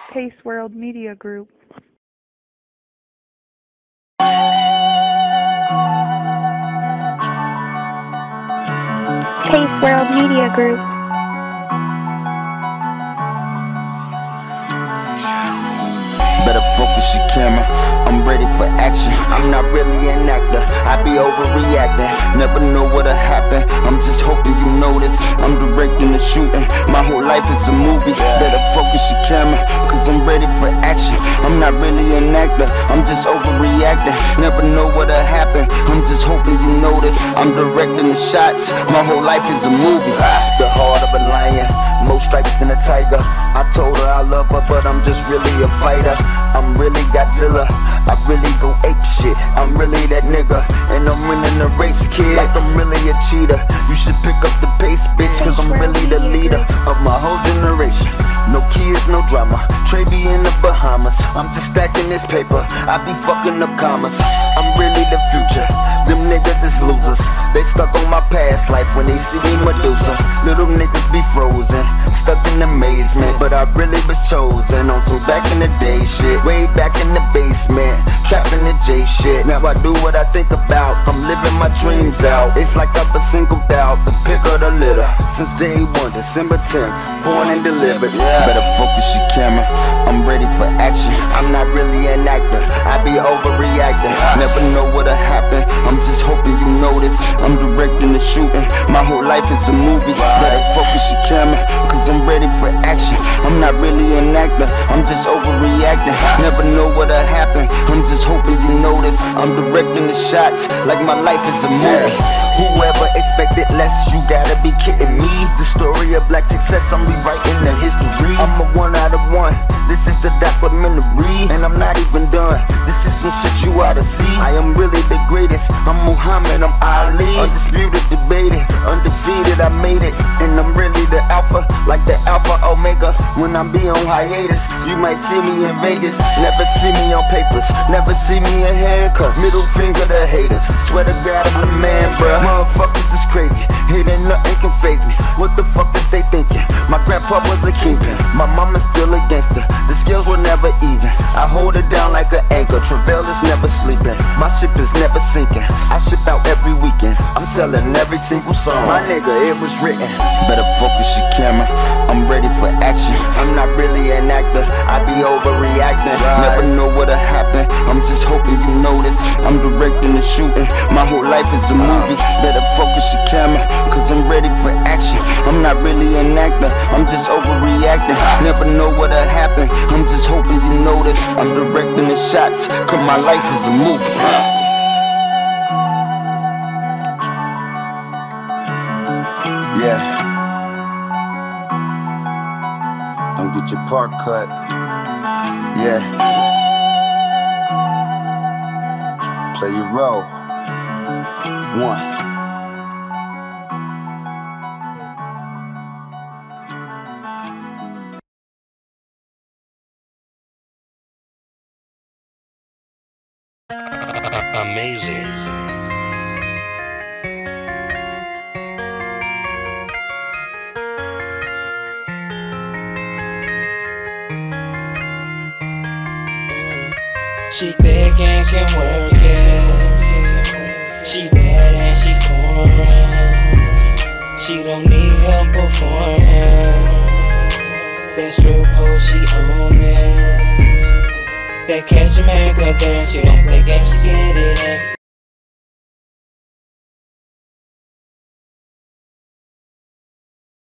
Pace World Media Group. Pace World Media Group. Better focus your camera, I'm ready for action. I'm not really an actor, I be overreacting. Never know what'll happen, I'm just hoping you notice. I'm directing the shooting, my whole life is a movie. Better focus your camera, cause I'm ready for action. I'm not really an actor, I'm just overreacting. Never know what'll happen, I'm just hoping you notice. I'm directing the shots, my whole life is a movie. The heart of a lion, more stripes than a tiger. I told her I love her, but I'm just really a fighter. I'm really Godzilla, I really go ape shit. I'm really that nigga, and I'm winning the race, kid. Like I'm really a cheater. You should pick up the pace, bitch, cause I'm really the leader of my whole generation. No kids, no drama, Trey be in the Bahamas. I'm just stacking this paper, I be fucking up commas. I'm really the future, them niggas is losers. They stuck on my past life when they see me Medusa. Little niggas be frozen, stuck in amazement, but I really was chosen on some back in the day shit. Way back in the basement, trapping the J shit. Now I do what I think about, I'm living my dreams out. It's like I've been singled out, the pick of the litter. Since day one, December 10th, born and delivered. Better focus your camera, I'm ready for action. I'm not really an actor, I be overreacting. Never know what'll happen, I'm just hoping you notice. I'm directing the shooting, my whole life is a movie. Better focus your camera, cause I'm ready for action. I'm not really an actor, I'm just overreacting. Never know what'll happen, I'm just hoping you notice. I'm directing the shots, like my life is a movie. Whoever expected less, you gotta be kidding me. The story of black success, I'm rewriting the history. I'm a 1 out of 1, this is the documentary. And I'm not even done, this is some shit you oughta see. I am really the greatest, I'm Muhammad, I'm Ali. Undisputed, debated, undefeated, I made it. And I'm really the alpha, like the alpha omega. When I'm be on hiatus, you might see me in Vegas. Never see me on papers, never see me in handcuffs. Middle finger to haters, swear to God I'm the man, bruh. Motherfuckers is crazy, it ain't nothing can faze me. What the fuck is they thinking? My grandpa was a kingpin, my mama's still a gangster. The skills were never even, I hold it down like an anchor. Travail is never sleeping, my ship is never sinking. I ship out every weekend, I'm selling every single song. My nigga, it was written. Better focus your camera, I'm ready for action. I'm not really an actor, I be overreacting. Never know what'll happen, I'm just hoping you notice. I'm directing the shooting, my whole life is a movie. Better focus your camera, cause I'm ready for action. I'm not really an actor, I'm just overreacting. Never know what'll happen, I'm just hoping you notice. I'm directing the shots, cause my life is a movie. Yeah. Don't get your part cut. Yeah. Play your role. 1. Amazing. She thick and can work it. She bad and she foreign. She don't need help performing. That strip pole, she own it. That cash man, goddamn, she don't play games, she get it in.